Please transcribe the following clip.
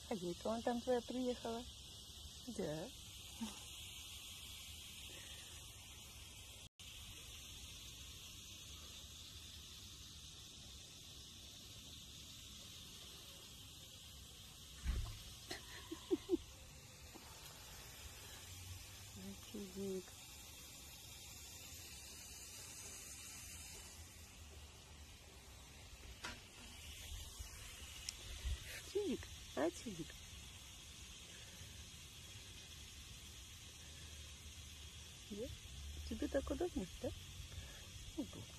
А Юлька вон там твоя приехала. Да. Чудик. Чудик, а чудик. Да? Тебе так удобно, да? Удобно.